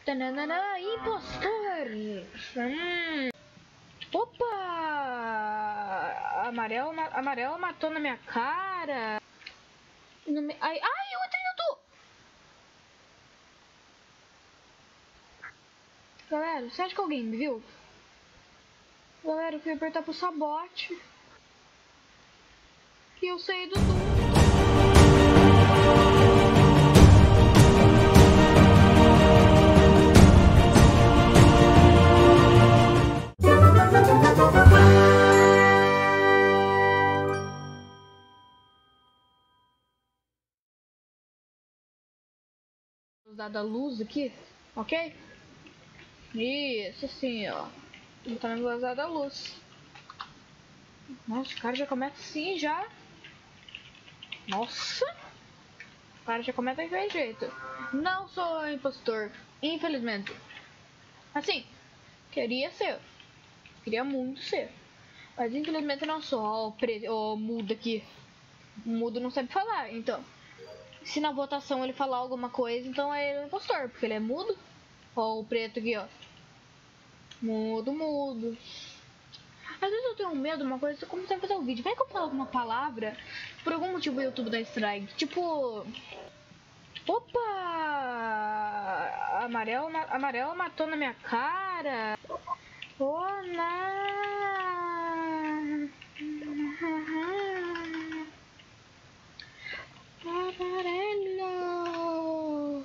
Tananana, impostor! Opa! Amarelo matou na minha cara. Ai, eu entrei no tu! Galera, você acha que alguém me viu? Galera, eu fui apertar pro sabote. E eu saí do tu. Dada a luz aqui, ok? Isso, assim, ó. Tá me vazada a luz. Nossa, o cara já começa assim, já. Nossa. O cara já começa daquele jeito. Não sou impostor, infelizmente. Assim, queria ser. Queria muito ser. Mas infelizmente não sou. Ó, o mudo aqui. O mudo não sabe falar, então. Se na votação ele falar alguma coisa, então é ele o impostor, porque ele é mudo. Ó, o preto aqui, ó. Mudo. Às vezes eu tenho medo de uma coisa, eu comecei a fazer um vídeo. Vai que eu falo alguma palavra, por algum motivo o YouTube dá strike. Tipo... Opa! Amarelo matou na minha cara. Oh, não! Amarelo!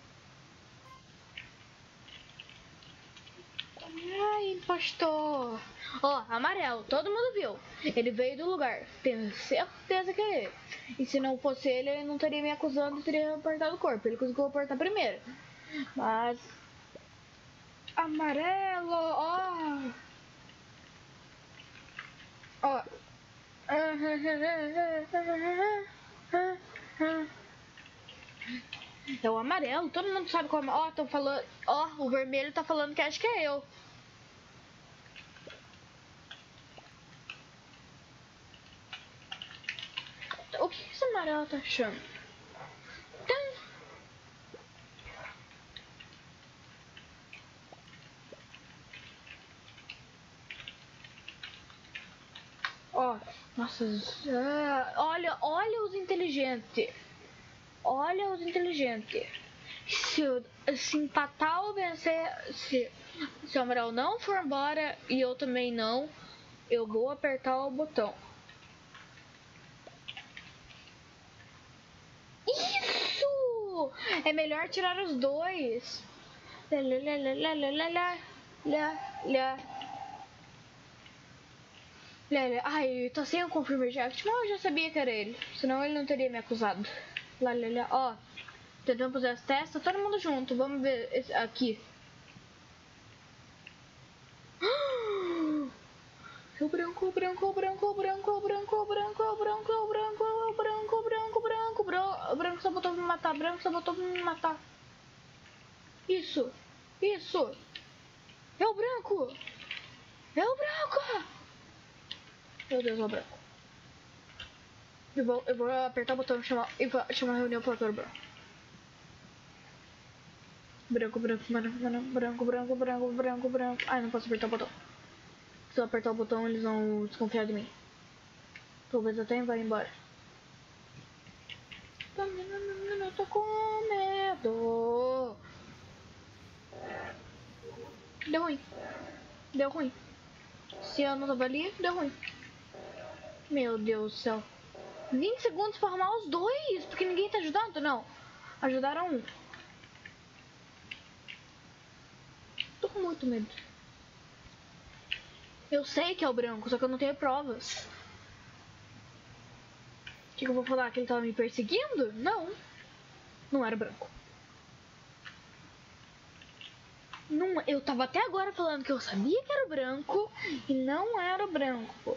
Ai, impostor! Ó, amarelo, todo mundo viu. Ele veio do lugar. Tenho certeza que é ele. E se não fosse ele, ele não teria me acusado e teria apertado o corpo. Ele conseguiu apertar primeiro. Mas... Amarelo, ó! Ó. É o amarelo, todo mundo sabe como. Ó, tão falando. Ó, o vermelho tá falando que acho que é eu. O que esse amarelo tá achando? Ó, nossa, olha os inteligentes. Olha os inteligentes. Se empatar ou vencer, se o amarelo não for embora e eu também não, eu vou apertar o botão. Isso! É melhor tirar os dois. Ai, tô sem o Confirm Reject, mas eu já sabia que era ele. Senão ele não teria me acusado. Ó, tentando fazer as testas, todo mundo junto. Vamos ver esse aqui. O branco, só botou pra me matar, Isso. É o branco. Meu Deus, é o branco. Eu vou apertar o botão e chamar a reunião pro ator branco. Branco. Ai, não posso apertar o botão. Se eu apertar o botão, eles vão desconfiar de mim. Talvez até vai embora. Eu tô com medo. Deu ruim. Se eu não tava ali, deu ruim. Meu Deus do céu. 20 segundos pra arrumar os dois, porque ninguém tá ajudando, não. Ajudaram um. Tô com muito medo. Eu sei que é o branco, só que eu não tenho provas. O que eu vou falar? Que ele tava me perseguindo? Não era branco. Não, eu tava até agora falando que eu sabia que era o branco e não era o branco.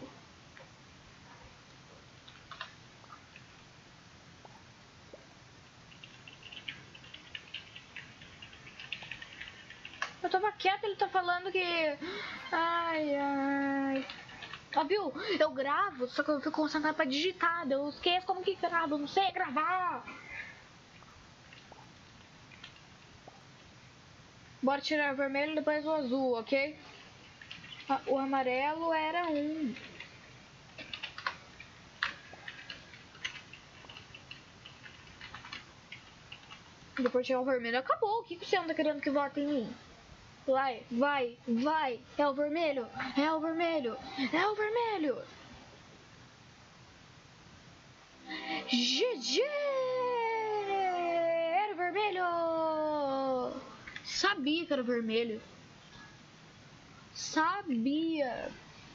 Eu tava quieta, ele tá falando que... Ai. Ó, viu? Eu gravo, só que eu fico concentrado pra digitar. Eu esqueço como que grava, eu não sei gravar. Bora tirar o vermelho e depois o azul, ok? O amarelo era um. Depois tirar o vermelho. Acabou. O que você anda querendo que vote em mim? Vai, vai, vai. É o vermelho. É o vermelho. É o vermelho. GG! Era o vermelho! Sabia que era o vermelho. Sabia.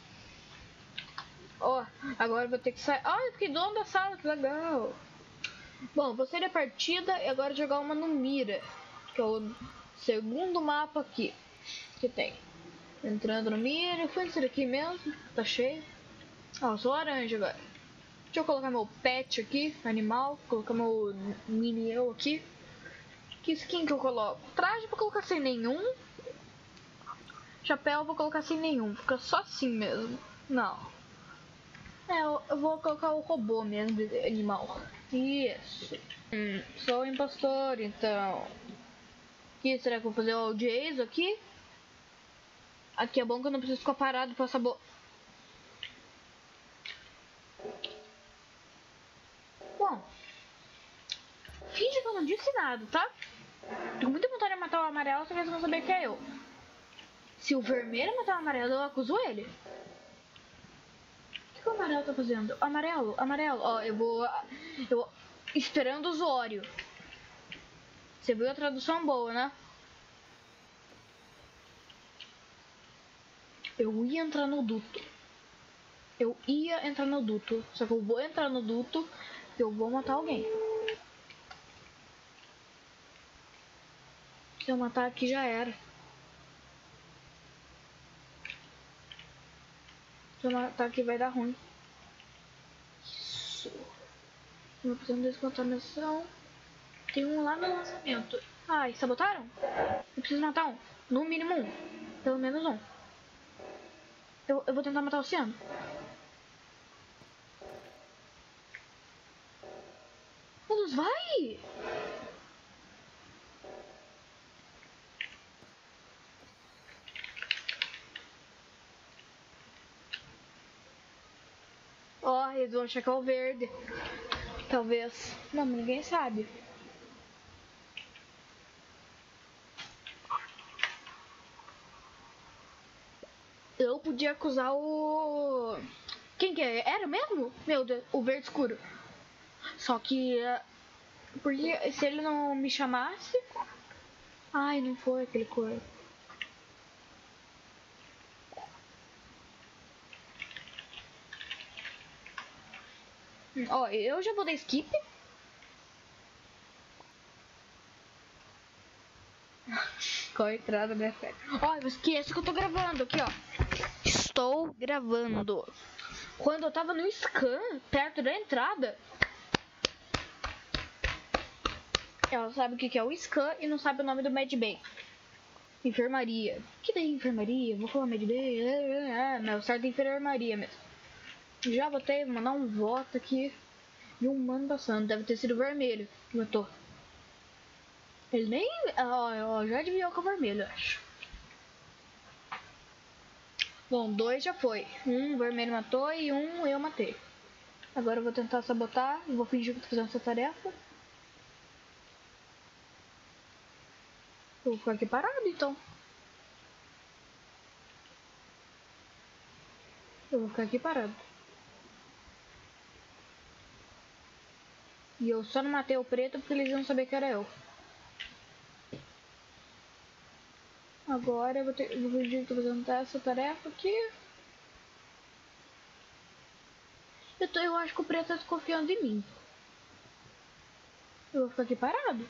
Ó, agora eu vou ter que sair. Ai, eu fiquei dono da sala, que legal. Bom, vou sair da partida e agora jogar uma no Mira, que é o segundo mapa aqui que tem. Entrando no Mira, foi esse daqui mesmo, tá cheio. Ó, eu sou laranja agora. Deixa eu colocar meu pet aqui, animal, colocar meu mini eu aqui. Que skin que eu coloco? Traje vou colocar sem nenhum. Chapéu vou colocar sem nenhum, fica só assim mesmo. Não. Eu vou colocar o robô mesmo, animal. Isso. Sou o impostor, então. Aqui, será que eu vou fazer o Jason aqui? Aqui é bom que eu não preciso ficar parado pra saber. Bom. Finge que eu não disse nada, tá? Tô com muita vontade de matar o amarelo, só que eles vão saber que é eu. Se o vermelho matar o amarelo, eu acuso ele. O que o amarelo tá fazendo? Amarelo, amarelo. Ó, eu vou esperando o usuário. Você viu a tradução boa, né? Eu ia entrar no duto. Eu ia entrar no duto. Só que eu vou entrar no duto e eu vou matar alguém. Se eu matar aqui já era. Se eu matar aqui vai dar ruim. Isso. Não precisamos descontaminação. Tem um lá no lançamento. Ai, sabotaram? Eu preciso matar um. No mínimo um. Pelo menos um. Eu vou tentar matar o Oceano. Vamos, vai! Ó, eles vão achar que é o verde. Talvez. Não, ninguém sabe. Eu podia acusar o... Quem que é? Era mesmo? Meu Deus, o verde escuro. Só que... Porque se ele não me chamasse... Ai, não foi aquele cor. Ó, eu já vou dar skip. Qual a entrada, minha fé? Ó, eu esqueço que eu tô gravando aqui, ó. Estou gravando. Quando eu tava no scan, perto da entrada... Ela sabe o que é o scan e não sabe o nome do medbay. Enfermaria. Que daí enfermaria? Vou falar medbay. Não, certo é enfermaria mesmo. Já votei, vou mandar um voto aqui. E um mano passando. Deve ter sido vermelho que matou. Ele nem... Ó, já adivinhou que é o vermelho, acho. Bom, dois já foi. Um vermelho matou e um eu matei. Agora eu vou tentar sabotar. Vou fingir que tô fazendo essa tarefa. Eu vou ficar aqui parado, então. Eu vou ficar aqui parado. E eu só não matei o preto porque eles iam saber que era eu. Agora eu vou fingir que tô fazendo essa tarefa aqui. Eu acho que o preto tá desconfiando de mim. Eu vou ficar aqui parado.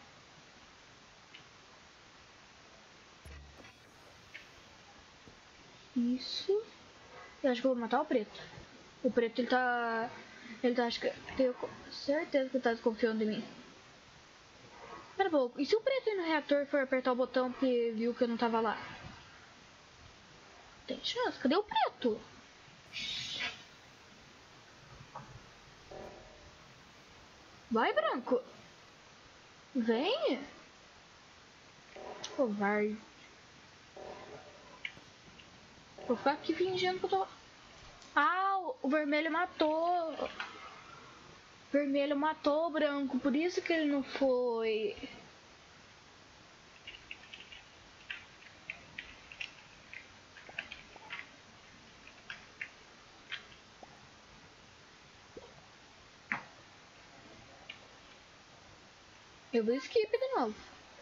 Isso. Eu acho que eu vou matar o preto. O preto, ele tá, acho que... Tenho certeza que ele tá desconfiando de mim. Pera um pouco. E se o preto ir no reator for apertar o botão porque viu que eu não tava lá? Tem chance. Cadê o preto? Vai, branco. Vem. covarde. Vou ficar aqui fingindo que eu tô... Ah, o vermelho matou. O vermelho matou o branco, por isso que ele não foi. Eu vou skip de novo.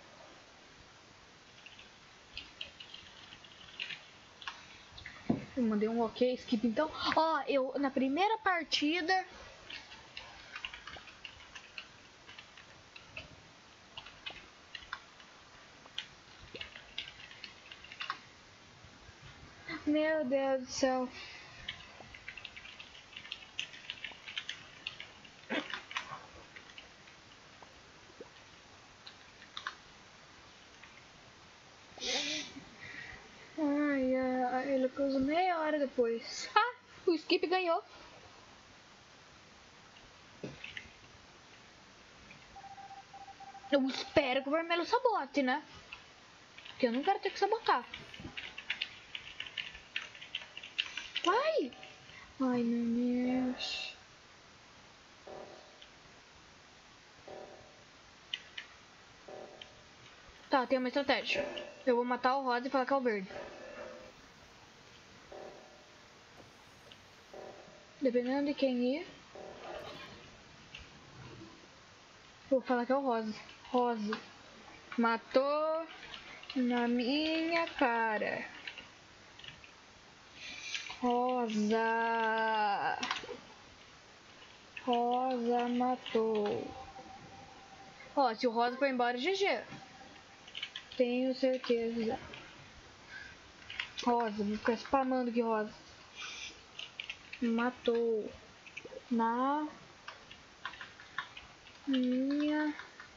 Eu mandei um ok, skip então. Ó, eu na primeira partida... Meu Deus do céu. Ai, ai, ele cruzou meia hora depois. Ah, o skip ganhou. Eu espero que o vermelho sabote, né? Porque eu não quero ter que sabotar. Vai! Ai, meu Deus. Tá, tem uma estratégia. Eu vou matar o rosa e falar que é o verde. Dependendo de quem ir, vou falar que é o rosa. Rosa. Matou na minha cara. Rosa. Rosa matou. Ó, se o rosa for embora, GG. Tenho certeza. Rosa, vou ficar spamando aqui, rosa. Matou na minha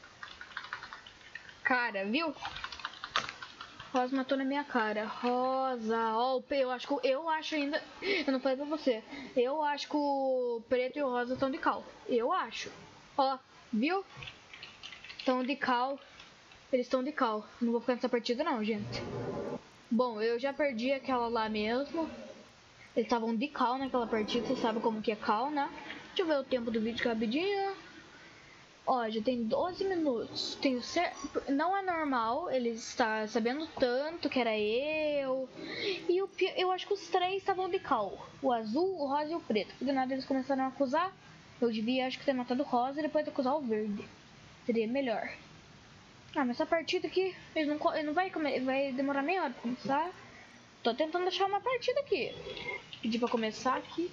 cara, viu? Rosa matou na minha cara. Rosa, ó, eu acho ainda. Eu não falei pra você. Eu acho que o preto e o rosa estão de cal. Eu acho. Ó, viu? Estão de cal. Eles estão de cal. Não vou ficar nessa partida não, gente. Bom, eu já perdi aquela lá mesmo. Eles estavam de cal naquela partida. Você sabe como que é cal, né? Deixa eu ver o tempo do vídeo rapidinho. Ó, já tem 12 minutos. Tenho não é normal ele estar sabendo tanto que era eu. E eu acho que os três estavam de cal. O azul, o rosa e o preto. Do nada eles começaram a acusar. Eu devia, acho que, ter matado o rosa e depois acusar o verde. Seria melhor. Ah, mas essa partida aqui, ele não vai demorar meia hora pra começar. Tô tentando achar uma partida aqui. Pedir pra começar aqui.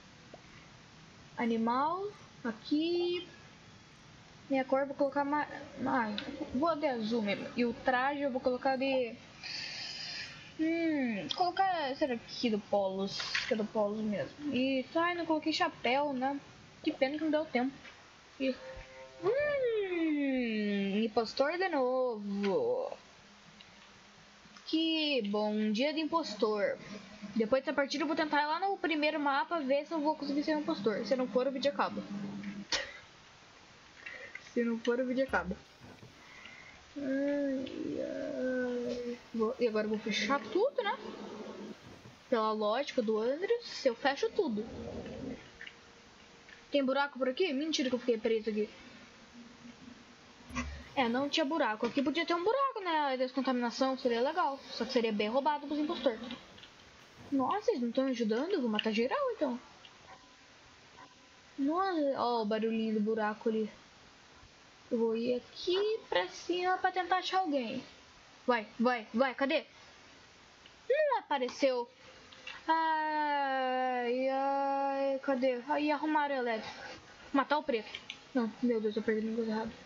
Animal. Aqui. Minha cor eu vou colocar vou de azul mesmo. E o traje eu vou colocar de... colocar... Será que do Polos? Que é do Polos mesmo. E ai, não coloquei chapéu, né? Que pena que não deu tempo. E... impostor de novo. Que bom, dia de impostor. Depois dessa partida eu vou tentar ir lá no primeiro mapa ver se eu vou conseguir ser um impostor. Se não for, o vídeo acaba. Se não for, o vídeo acaba. E agora eu vou fechar tudo, né? Pela lógica do Andrews, eu fecho tudo. Tem buraco por aqui? Mentira que eu fiquei preso aqui. É, não tinha buraco. Aqui podia ter um buraco, né? A descontaminação seria legal. Só que seria bem roubado pros impostores. Nossa, eles não estão ajudando? Eu vou matar geral, então. Nossa, ó o barulhinho do buraco ali. Eu vou ir aqui pra cima pra tentar achar alguém. Vai, vai, vai, cadê? Não apareceu. Ai, ai, cadê? Aí arrumaram a elétrica. Matar o preto. Não, meu Deus, eu perdi a coisa errada.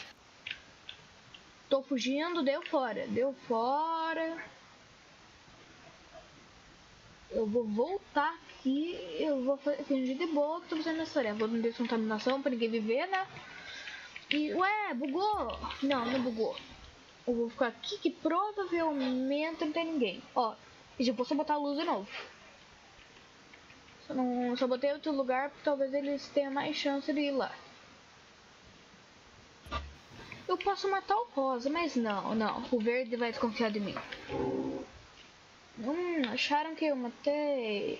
Tô fugindo, deu fora. Deu fora. Eu vou voltar aqui. Eu vou fingir de boa que tô fazendo essa tarefa. Vou não descontaminação pra ninguém viver, né? E, ué, bugou. Não bugou. Eu vou ficar aqui que provavelmente não tem ninguém. Ó, e já posso botar a luz de novo. Só botei outro lugar porque talvez eles tenham mais chance de ir lá. Eu posso matar o rosa, mas não. O verde vai desconfiar de mim. Acharam que eu matei.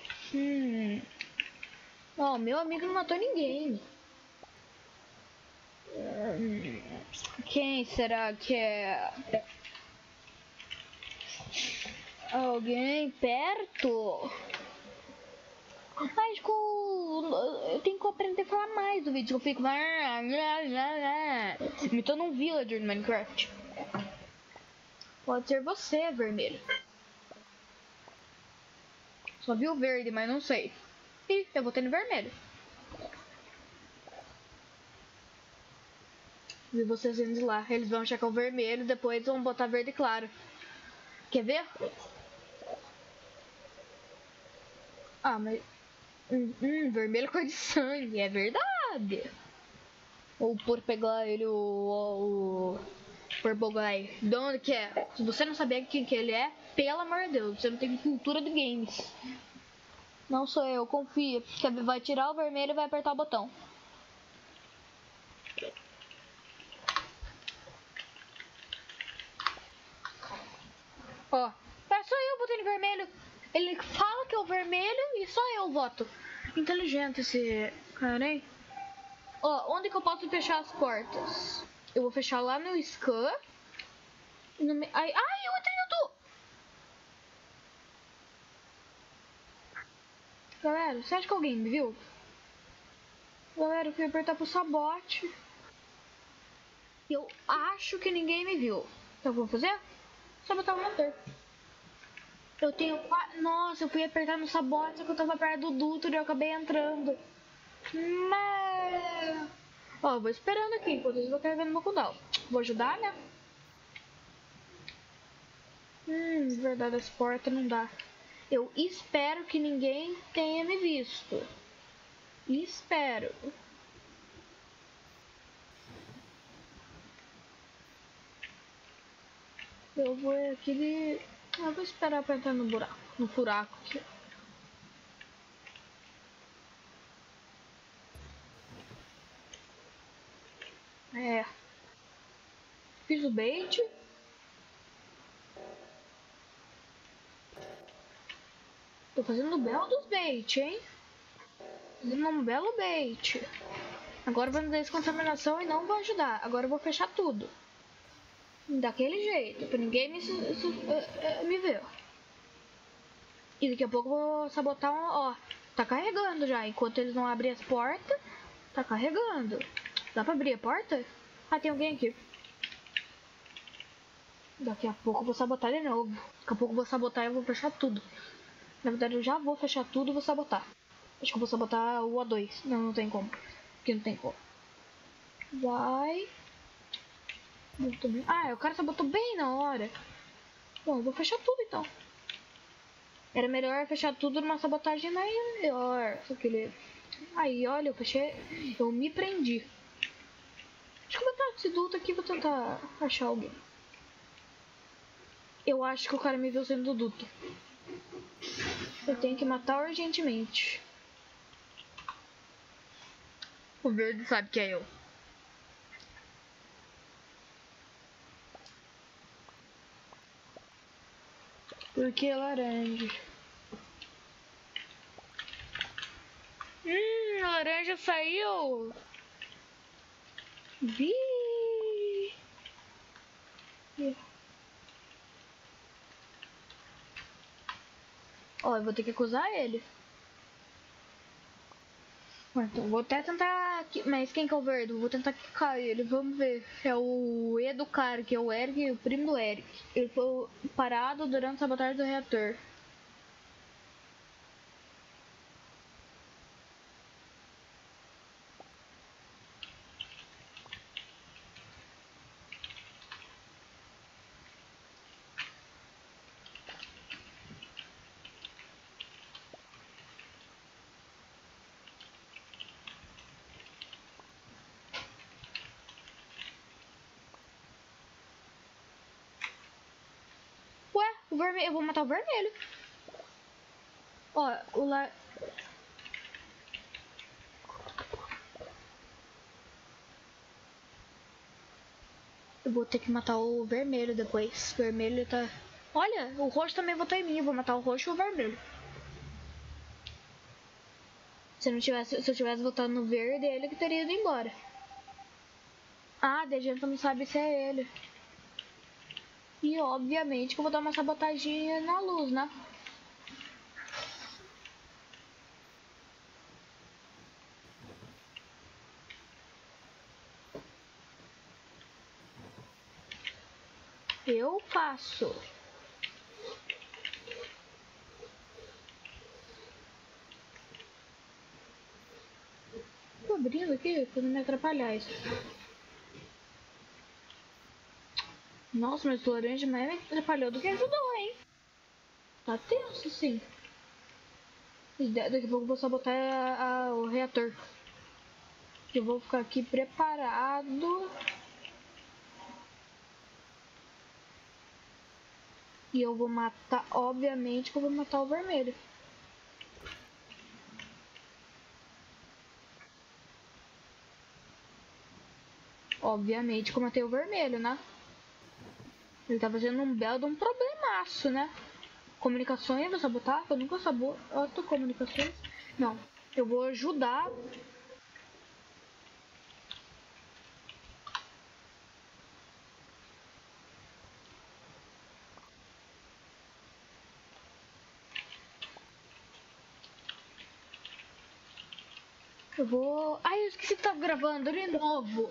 Ó, meu amigo não matou ninguém. Quem será que é? Alguém perto? Mas eu tenho que aprender a falar mais do vídeo. Eu fico imitando um villager no Minecraft. Pode ser você, vermelho. Só vi o verde, mas não sei. Ih, eu botei no vermelho. Vi vocês indo de lá. Eles vão checar o vermelho, depois vão botar verde claro. Quer ver? Ah, mas... vermelho cor de sangue, é verdade. Ou por pegar ele, o Purple Guy. De onde que é? Se você não saber quem que ele é, pelo amor de Deus, você não tem cultura de games. Não sou eu, confia. Vai tirar o vermelho e vai apertar o botão. Ó, é só eu botei no vermelho. Ele fala que é o vermelho e só eu voto. Inteligente esse cara, hein? Ó, onde que eu posso fechar as portas? Eu vou fechar lá no scan. Ai, eu entrei no tu! Galera, você acha que alguém me viu? Galera, eu fui apertar pro sabote. Eu acho que ninguém me viu. Então, eu vou fazer? Só botar o motor. Eu tenho quase... Nossa, eu fui apertar no sabote, só que eu tava perto do duto e eu acabei entrando. Mas... Ó, eu vou esperando aqui, enquanto eu vou carregando meu cooldown. Vou ajudar, né? Verdade, as portas não dá. Eu espero que ninguém tenha me visto. Espero. Eu vou aquele... Eu vou esperar pra entrar no buraco. No furaco aqui. É. Fiz o bait. Tô fazendo um belo dos bait, hein? Fazendo um belo bait. Agora vou dar descontaminação e não vou ajudar. Agora eu vou fechar tudo. Daquele jeito, pra ninguém me ver. E daqui a pouco eu vou sabotar um... Ó, tá carregando já. Enquanto eles não abrem as portas, tá carregando. Dá pra abrir a porta? Ah, tem alguém aqui. Daqui a pouco eu vou sabotar de novo. Daqui a pouco eu vou sabotar e eu vou fechar tudo. Na verdade, eu já vou fechar tudo e vou sabotar. Acho que eu vou sabotar o A2. Não tem como. Porque não tem como. Vai. Ah, o cara sabotou bem na hora. Bom, eu vou fechar tudo então. Era melhor fechar tudo numa sabotagem maior. Só que ele... Aí, olha, eu fechei. Eu me prendi. Deixa eu botar esse duto aqui e vou tentar achar alguém. Eu acho que o cara me viu sendo do duto. Eu tenho que matar urgentemente. O verde sabe que é eu. Porque é laranja. Laranja saiu. Vi. Ó, eu vou ter que acusar ele. Então, vou até tentar... Mas quem que é o verde? Vou tentar quicar ele, vamos ver. É o Educar, que é o Eric, o primo do Eric. Ele foi parado durante a sabotagem do reator. Ué, o vermelho... Eu vou matar o vermelho. Ó, o lá... Eu vou ter que matar o vermelho depois. O vermelho tá... Olha, o roxo também votou em mim. Eu vou matar o roxo e o vermelho. Se eu tivesse votado no verde, ele que teria ido embora. Ah, a gente não sabe se é ele. E obviamente que eu vou dar uma sabotagem na luz, né? Eu faço. Tô abrindo aqui pra não me atrapalhar isso. Nossa, mas o laranja mais me atrapalhou do que ajudou, hein? Tá tenso, sim. Daqui a pouco eu vou sabotar o reator. Eu vou ficar aqui preparado. E eu vou matar, obviamente que eu vou matar o vermelho. Obviamente que eu matei o vermelho, né? Ele tá fazendo um belo de um problemaço, né? Comunicações, vou sabotar? Eu nunca saboto comunicações. Não, eu vou ajudar. Eu vou... Ai, eu esqueci que tava gravando de novo.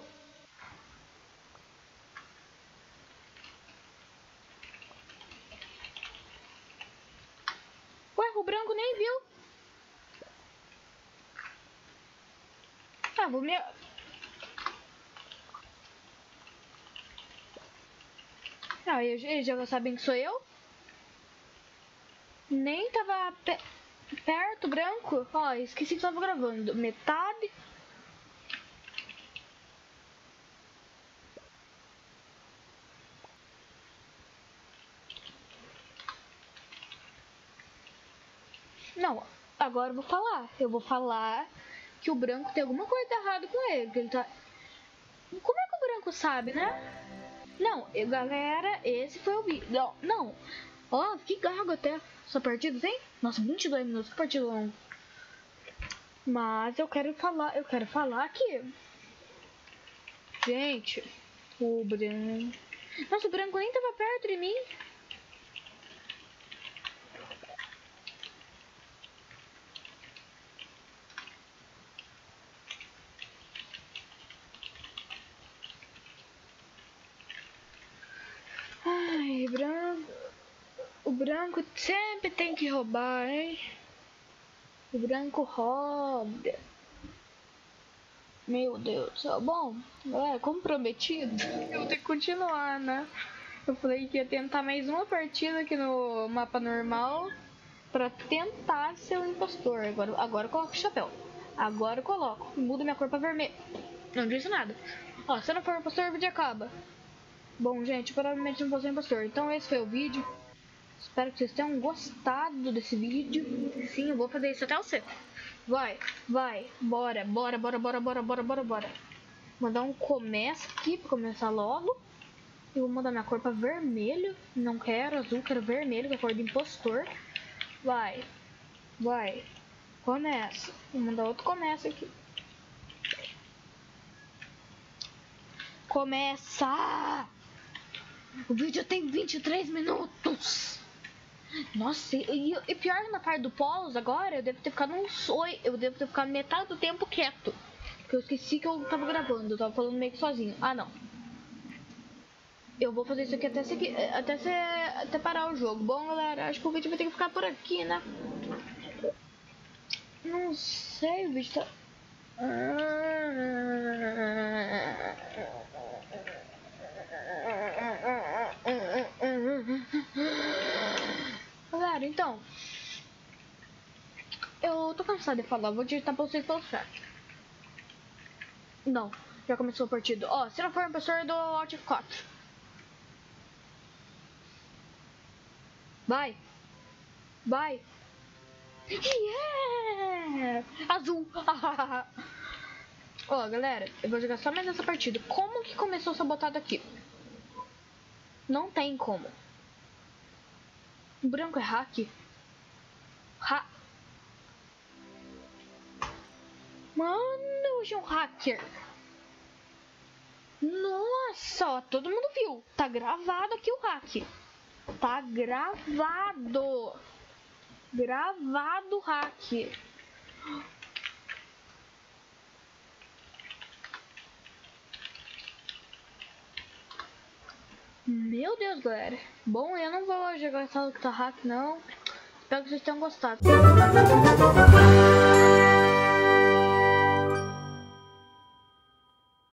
Ué, o branco nem viu. Ah, vou me... Ah, eles já sabem que sou eu. Nem tava perto, branco. Ó, esqueci que tava gravando. Metade. Não, agora eu vou falar. Eu vou falar que o branco tem alguma coisa errada com ele. Que ele tá... Como é que o branco sabe, né? Não, galera, esse foi o vídeo. Não. Ó, que gago até. Essa partida tem? Nossa, 22 minutos, que partida longa. Mas eu quero falar que... Gente, o branco... Nossa, o branco nem tava perto de mim. Ai, branco... O branco sempre tem que roubar, hein? O branco rouba. Meu Deus do céu. Bom, galera, como prometido, eu vou ter que continuar, né? Eu falei que ia tentar mais uma partida aqui no mapa normal pra tentar ser o impostor. Agora eu coloco o chapéu. Agora eu coloco. Mudo minha cor pra vermelho. Não disse nada. Ó, se eu não for impostor, o vídeo acaba. Bom, gente, provavelmente não vou ser impostor. Então esse foi o vídeo. Espero que vocês tenham gostado desse vídeo. Sim, eu vou fazer isso até você. Vai, bora. Vou dar um começo aqui pra começar logo. Eu vou mudar minha cor pra vermelho. Não quero azul, quero vermelho, que é a cor do impostor. Vai. Começa. Vou mandar outro começo aqui. Começa! O vídeo tem 23 minutos. Nossa, e pior na parte do pause agora, eu devo ter ficado eu devo ter ficado metade do tempo quieto. Porque eu esqueci que eu tava gravando, eu tava falando meio que sozinho. Ah, não. Eu vou fazer isso aqui até parar o jogo. Bom, galera, acho que o vídeo vai ter que ficar por aqui, né? Não sei, o vídeo tá... Galera, então... Eu tô cansado de falar, vou digitar pra vocês pelo chat. Não, já começou a partida. Ó, se não for impostor, eu dou Alt F4. Vai. Yeah! Azul. Ó, galera, eu vou jogar só mais essa partida. Como que começou a sabotado aqui? Não tem como. O branco é hack? Mano, eu achei um hacker. Nossa, ó, todo mundo viu. Tá gravado aqui o hack. Tá gravado. Gravado o hack. Meu Deus, galera. Bom, eu não vou jogar essa luta hack, não. Espero que vocês tenham gostado.